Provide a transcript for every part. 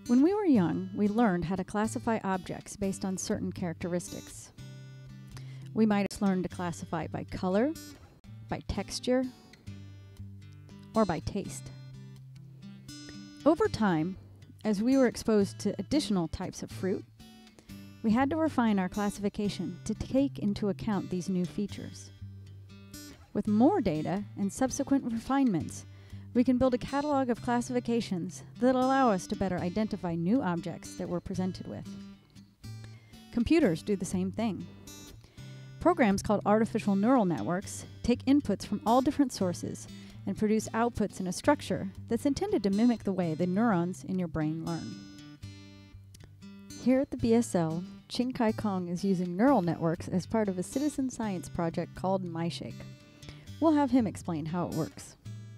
When we were young, we learned how to classify objects based on certain characteristics. We might have learned to classify by color, by texture, or by taste. Over time, as we were exposed to additional types of fruit, we had to refine our classification to take into account these new features. With more data and subsequent refinements, we can build a catalog of classifications that allow us to better identify new objects that we're presented with. Computers do the same thing. Programs called artificial neural networks take inputs from all different sources and produce outputs in a structure that's intended to mimic the way the neurons in your brain learn. Here at the BSL, Qingkai Kong is using neural networks as part of a citizen science project called MyShake. We'll have him explain how it works.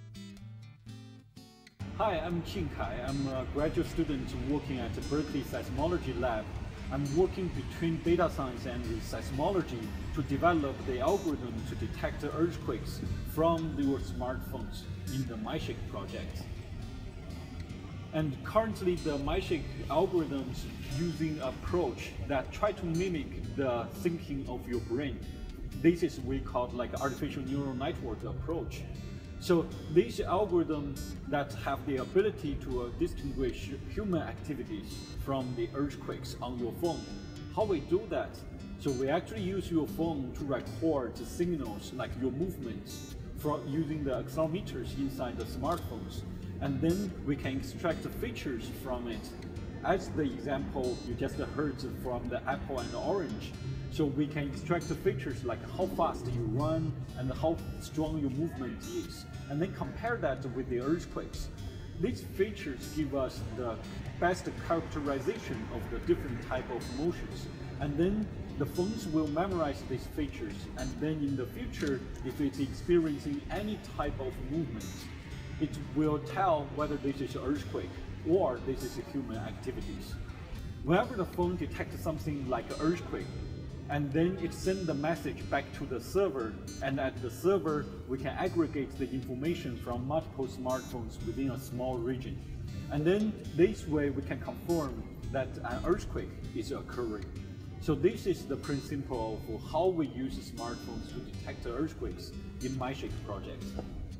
Hi, I'm Qingkai. I'm a graduate student working at the Berkeley Seismology Lab. I'm working between data science and seismology to develop the algorithm to detect earthquakes from your smartphones in the MyShake project. And currently the MyShake algorithms using an approach that try to mimic the thinking of your brain. This is we call like artificial neural network approach. So these algorithms that have the ability to distinguish human activities from the earthquakes on your phone. How we do that? So we actually use your phone to record the signals like your movements from using the accelerometers inside the smartphones. And then we can extract the features from it. As the example you just heard from the apple and the orange. So we can extract the features like how fast you run and how strong your movement is, and then compare that with the earthquakes. These features give us the best characterization of the different type of motions. And then the phones will memorize these features, and then in the future, if it's experiencing any type of movement, it will tell whether this is an earthquake or this is a human activities. Whenever the phone detects something like an earthquake, and then it sends the message back to the server, and at the server we can aggregate the information from multiple smartphones within a small region. And then this way we can confirm that an earthquake is occurring. So this is the principle of how we use smartphones to detect earthquakes in MyShake project.